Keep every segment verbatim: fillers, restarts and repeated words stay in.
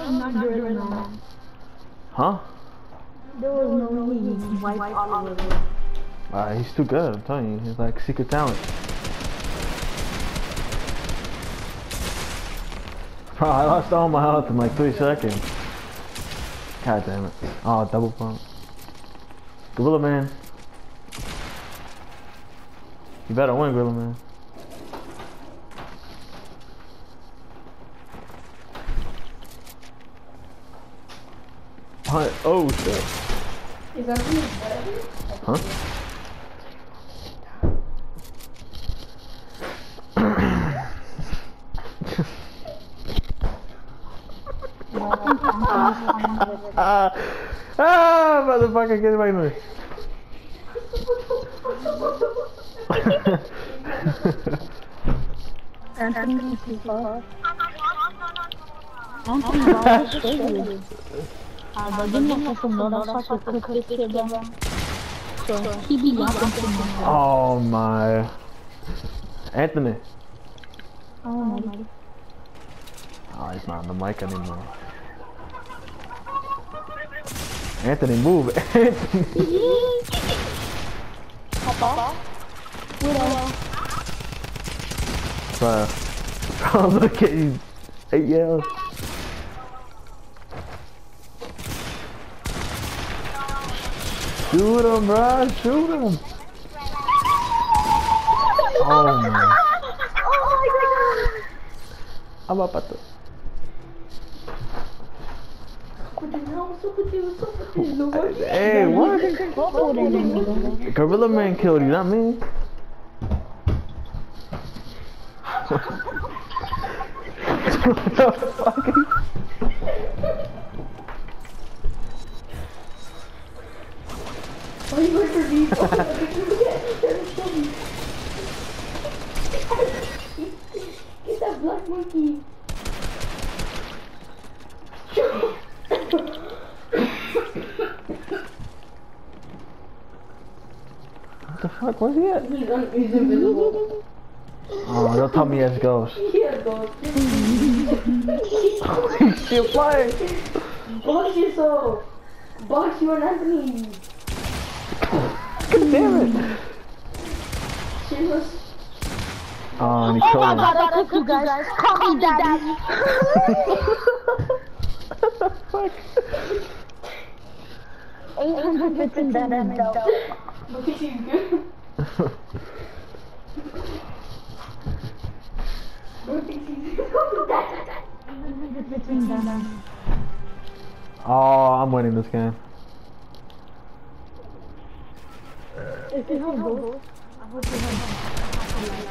not Gorilla Man. Huh? There was no way he wiped all of it. Uh, he's too good, I'm telling you. He's like secret talent. Bro, I lost all my health in like three seconds. God damn it. Oh, double pump. Gorilla Man. You better win, Gorilla Man. What? Oh shit. Is that whatever? Huh? ah, ah, motherfucker, get away from me. Anthony FIFA. Anthony always favored. Uh, but then you have some other fucker cook this kid down. So he be yapping to me. Oh my. Anthony. Oh my. Oh, he's not on the mic anymore. Anthony, move. Anthony. Papa? Widow. Bro. Oh, look at you. Eight yells. Shoot him, bro. Shoot him. Oh my. Oh my god. I'm about to. Hey, what? Gorilla Man killed you, not me. What the fuck? Why are you going for me? Get that black monkey. What the fuck? Where's he at? He's, un he's invisible. Oh, don't tell me it's Ghost. Yeah, Ghost. He's still flying. Box yourself. Box you and Anthony. God damn it. Shameless. Oh, and he Oh killed my him. god, I cook you guys. Call me daddy. What the fuck? eight hundred fifteen damage though. Look at you, good. Oh, I'm winning this game. If you have gold, I hope you have.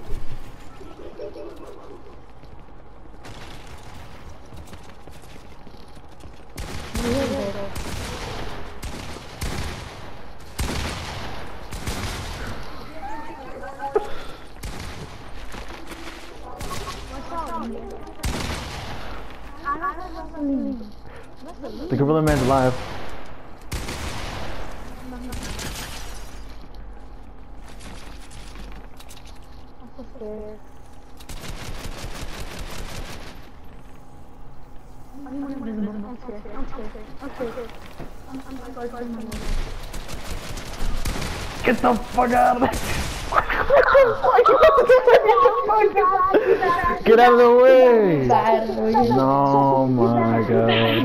The Gorilla Man's alive. I'm so scared. I'm invisible. I'm scared. I'm scared. I'm scared. I'm I'm I'm Get the fuck out of there! Get out of the way! No, my god.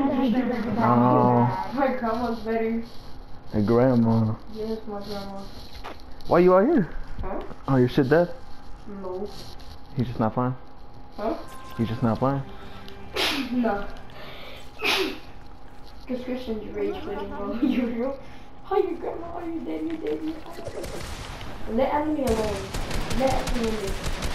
No. My grandma's better. Hey, grandma. Yes, my grandma. Why you out here? Huh? Oh, your shit dead? No. You just not fine? Huh? You just not fine? No. Because Christian's rage quitting while usual. Hi, your grandma, are you dead? You dead? You dead? Let Anthony alone. Let Anthony alone.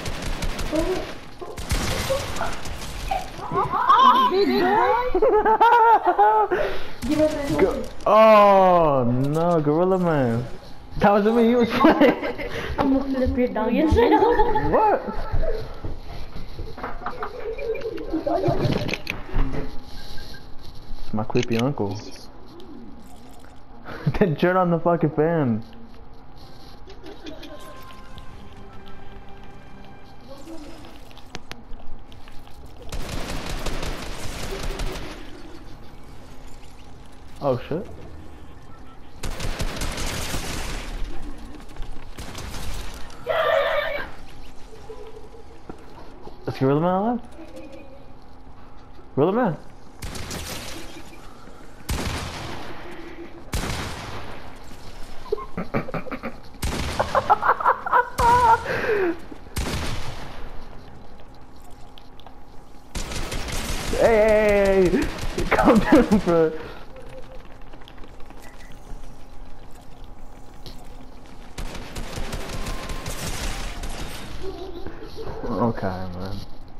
Give us a Go oh no, Gorilla Man. That wasn't me, you was playing. I'm gonna flip it down inside out. What? It's my creepy uncle. Then turn on the fucking fan. Oh shit. Is Gorilla Man alive? Gorilla Man. Hey, hey, hey, hey, calm down, bro. Okay, man.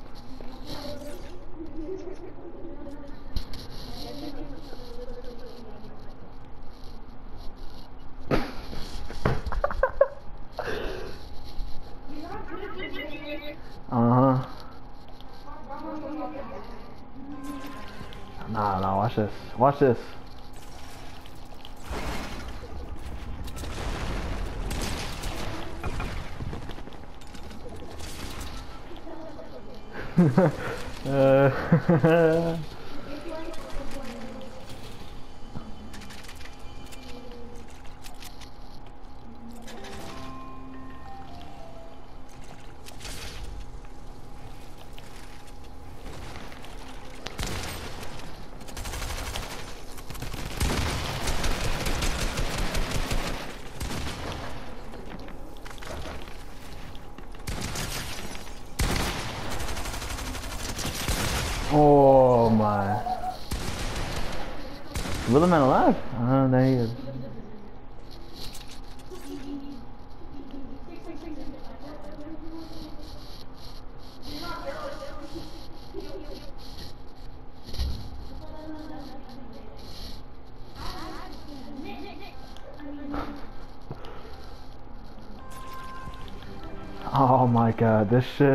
Uh-huh. Nah, nah, watch this. Watch this. uh, Oh my. Gorilla Man alive? Oh, there he is. Oh my god, this shit.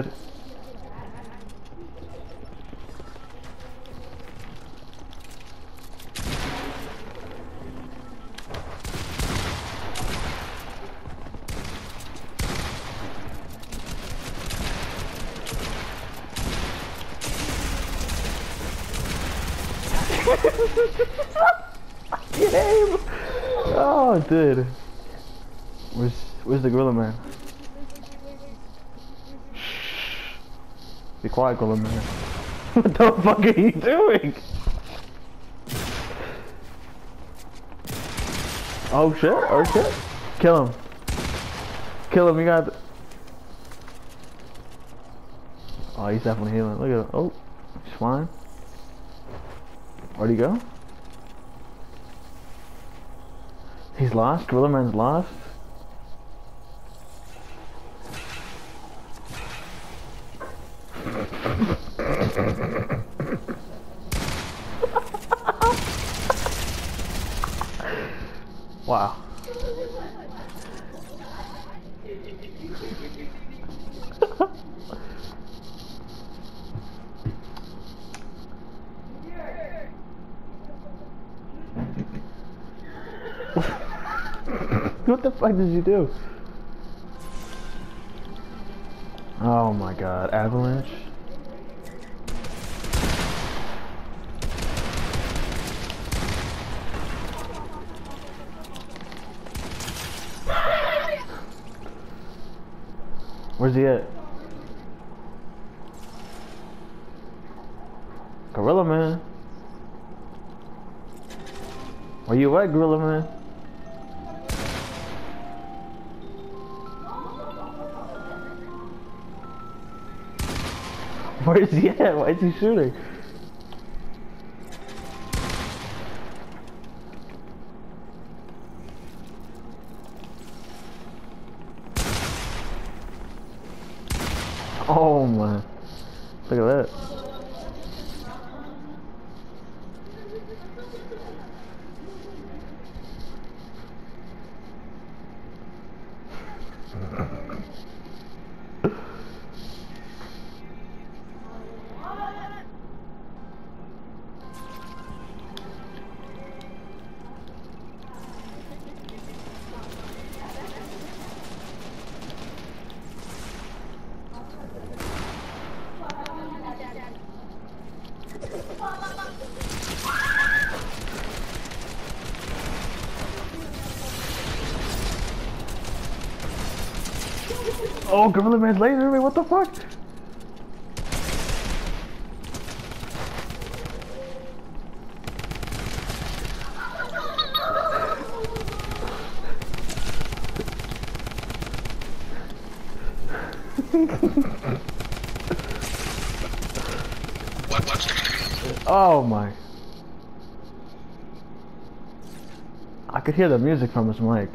Game. Oh, dude. Where's Where's the Gorilla Man? Shh. Be quiet, Gorilla Man. What the fuck are you doing? Oh shit! Oh shit! Kill him! Kill him! You got. Oh, he's definitely healing. Look at him. Oh, he's flying. Where'd he go? He's lost? Gorilla Man's lost? Wow. What the fuck did you do? Oh my god, avalanche? Where's he at? Gorilla Man? Where you at, Gorilla Man? Where is he at? Why is he shooting? Oh man. Look at that. Oh, Gorilla Man's laser me, what the fuck? Oh my. I could hear the music from his mic.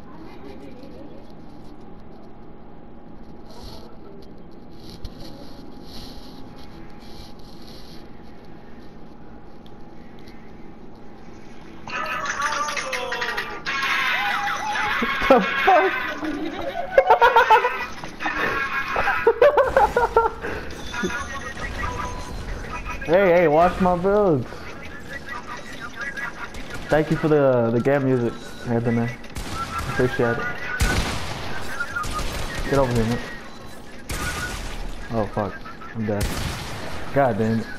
The fuck? Hey, hey, watch my builds. Thank you for the the game music, Anthony. Appreciate it. Get over here, man. Oh fuck, I'm dead. God damn it.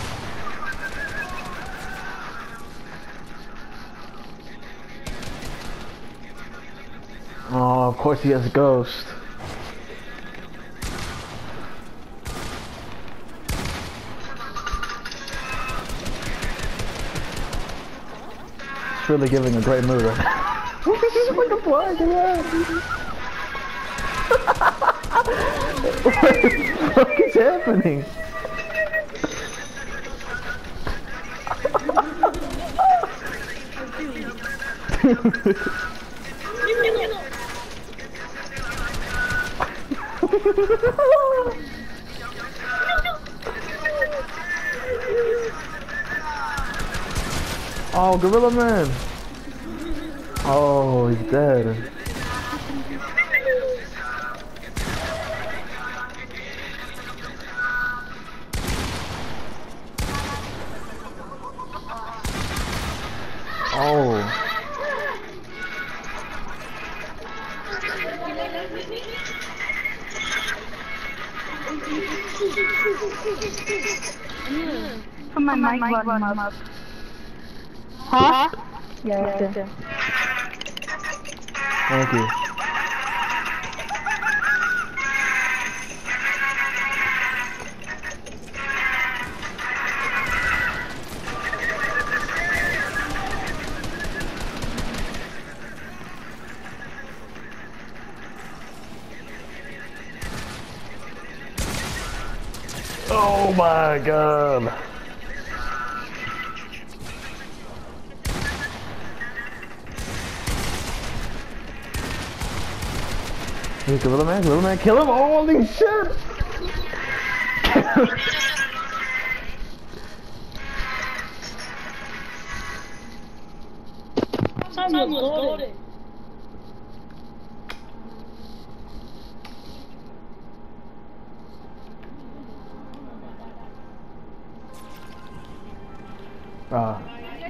Oh, of course he has a ghost. It's really giving a great mood right now. What the fuck? What the fuck is happening? Oh, Gorilla Man! Oh, he's dead. Oh. Put my mic button up. Huh? Yeah, okay. Thank you. Oh my god. Hey, Gorilla Man, Gorilla Man, kill him! Holy shit! Time was golden. Ah.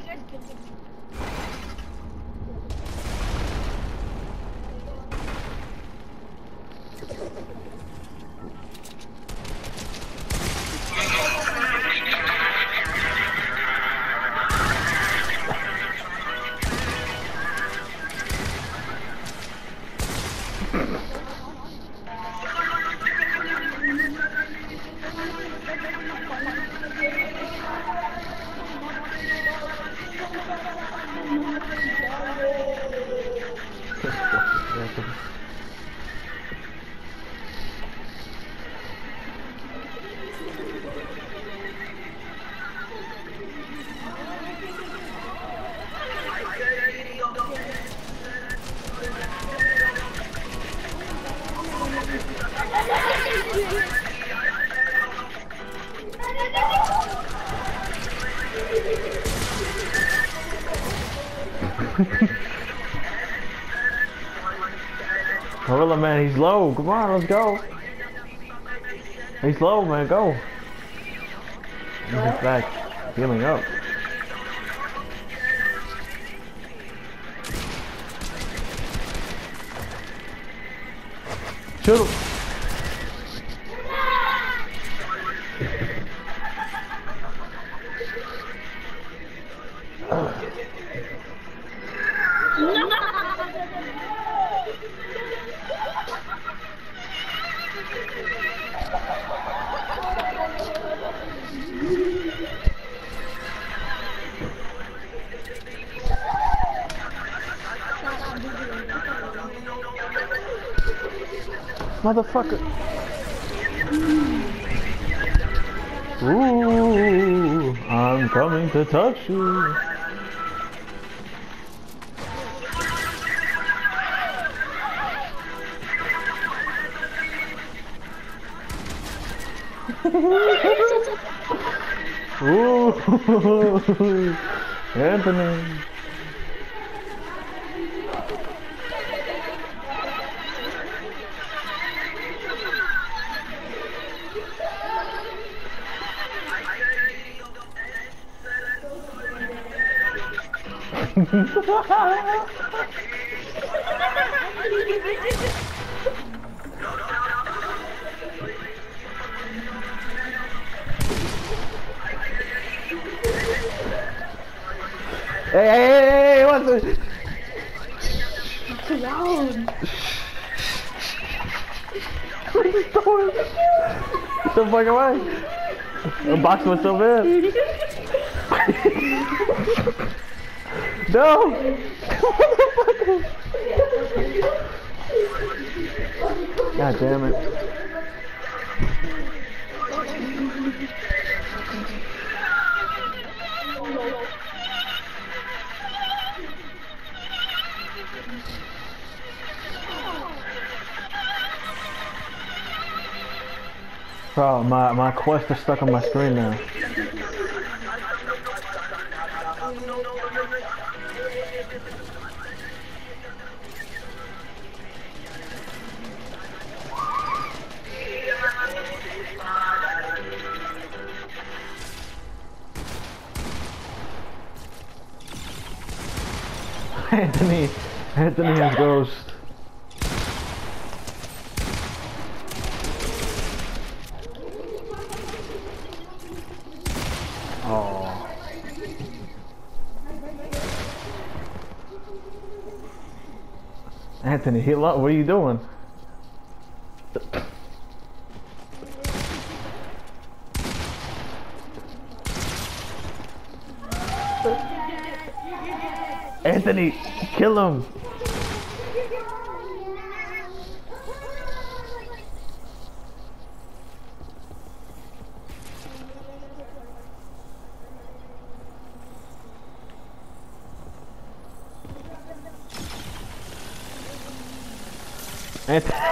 Gorilla Man, he's low. Come on, let's go. He's low, man. Go. He's back, healing up. Shoot him. Motherfucker. Ooh, I'm coming to touch you. Ooh, Anthony. Hey, hey, hey, hey, what's this? Too loud. Get the fuck away. The box was so bad. No! God damn it. Bro, my, my quest is stuck on my screen now. Anthony, Anthony has ghost. Oh. Anthony, heal up. What are you doing? Anthony, kill him. Anthony.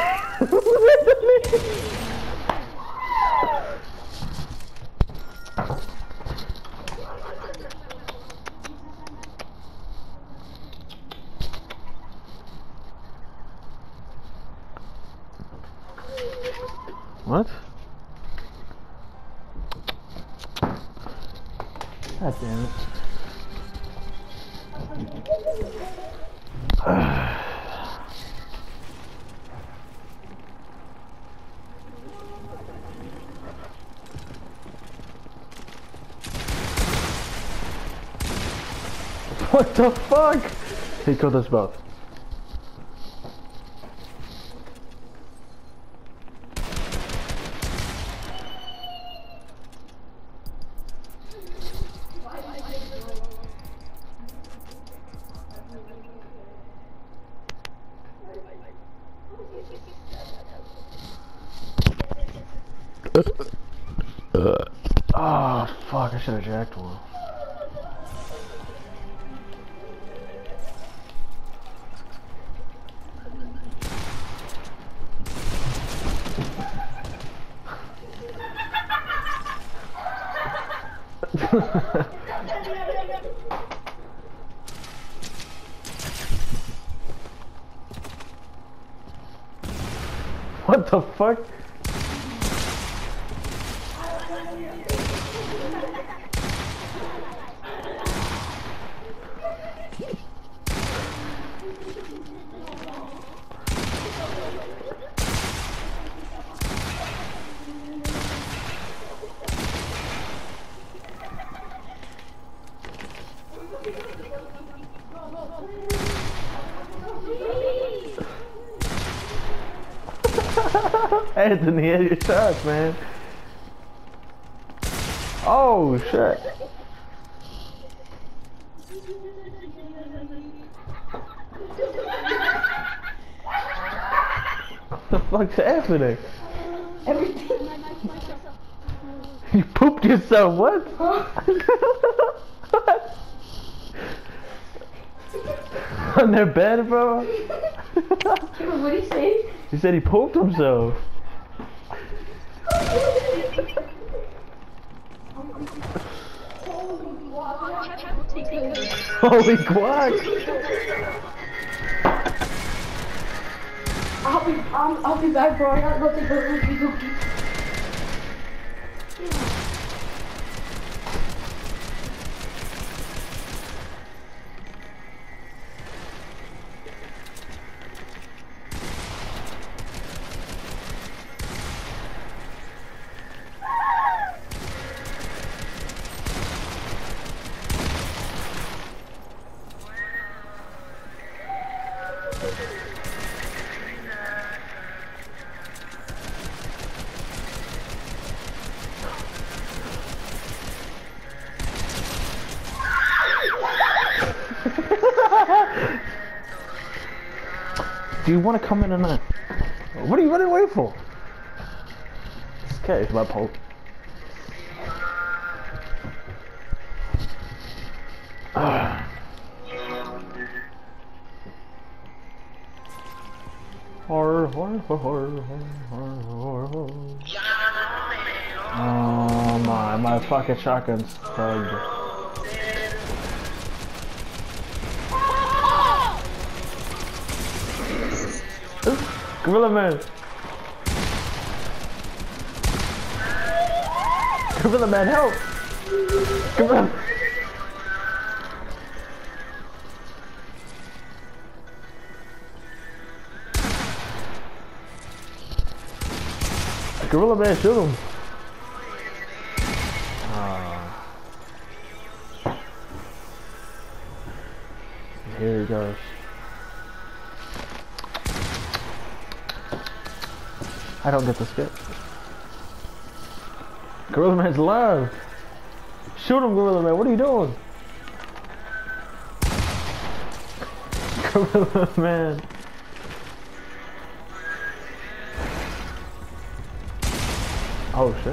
What? God damn it. What the fuck? He killed us both. Oh fuck, I should have jacked one. What the fuck? Anthony, hit your shots, man. Oh shit. The fuck's happening? Everything. You pooped yourself, what? Huh? On their bed, bro? What did he say? He said he pooped himself. Holy guac! I'll be, I'll, I'll be back, bro. I gotta go take a loopy loopy. Do you want to come in or not? What are you running away for? This cat is my poke. Horror, horror, horror, horror, horror. Oh my, my fucking shotgun's failure. Gorilla Man! Gorilla Man, help! Gorilla Gorilla Man, shoot him! Ah. Here he goes. I don't get the skip. Gorilla Man's alive! Shoot him, Gorilla Man, what are you doing? Gorilla Man. Oh shit.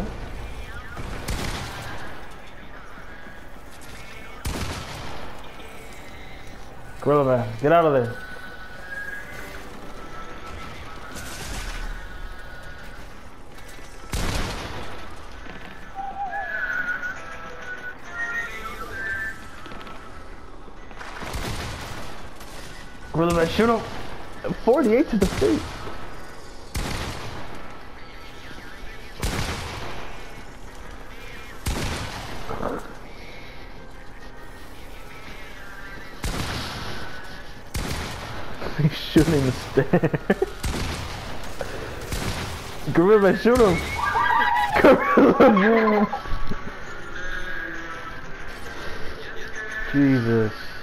Gorilla Man, get out of there. Gorilla Man, shoot him. forty-eight to the face. He's shooting the stairs. Gorilla Man, shoot him. Gorilla Man. Jesus.